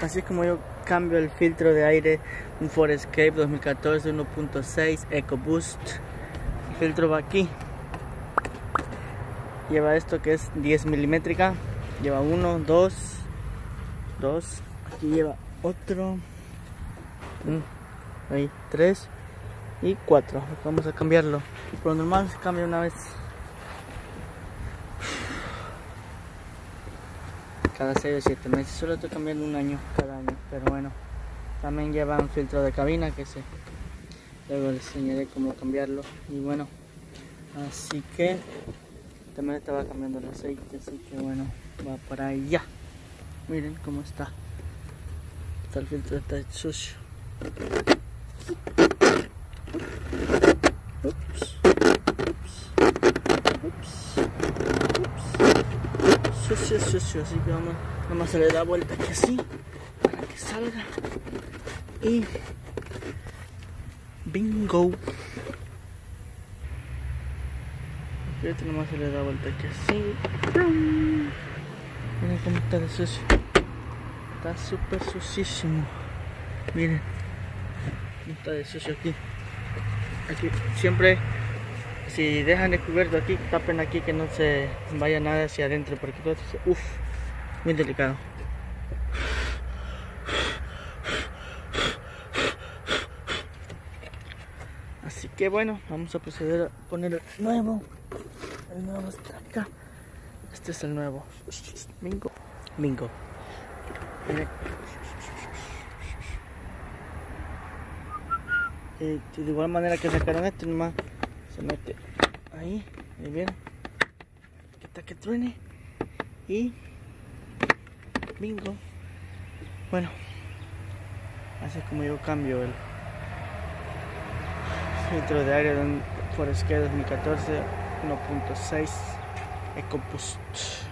Así es como yo cambio el filtro de aire, un Ford Escape 2014 1.6 EcoBoost. El filtro va aquí. Lleva esto que es 10 milimétrica. Lleva 1, 2. Aquí lleva otro. Ahí 3 y 4. Vamos a cambiarlo. Por lo normal se cambia una vez cada 6 o 7 meses. Solo estoy cambiando un año cada año, pero bueno. También lleva un filtro de cabina que luego les enseñaré cómo cambiarlo. Y bueno, así que también estaba cambiando el aceite, así que bueno, va para allá. Miren cómo está. El filtro está sucio. Sucio, así que vamos, nomás se le da vuelta aquí así para que salga y bingo. Fíjate, nomás se le da vuelta aquí así. Miren cómo está de sucio, está súper sucísimo. Miren cómo está de sucio aquí siempre. Si dejan descubierto aquí, tapen aquí que no se vaya nada hacia adentro, porque todo esto es muy delicado. Así que bueno, vamos a proceder a poner el nuevo. El nuevo está acá. Este es el nuevo. Bingo. De igual manera que sacaron esto, nomás se mete ahí bien, que está que truene y bingo. Bueno, así es como yo cambio el filtro de aire de un Ford Escape 2014 1.6 EcoBoost.